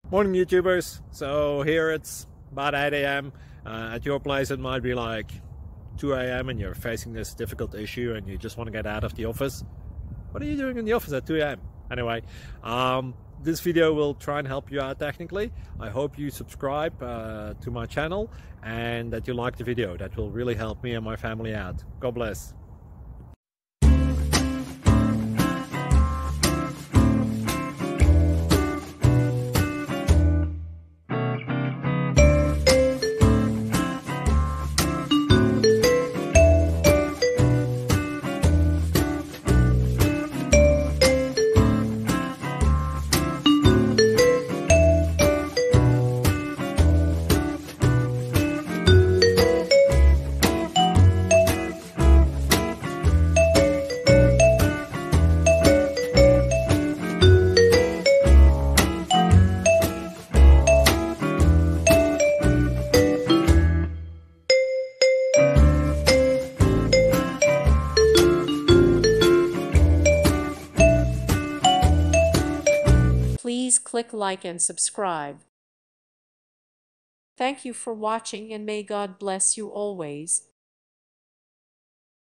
Morning YouTubers. So here it's about 8 a.m. At your place it might be like 2 a.m. and you're facing this difficult issue and you just want to get out of the office. What are you doing in the office at 2 a.m.? Anyway, this video will try and help you out technically. I hope you subscribe to my channel and that you like the video. That will really help me and my family out. God bless. Please click like and subscribe. Thank you for watching and may God bless you always.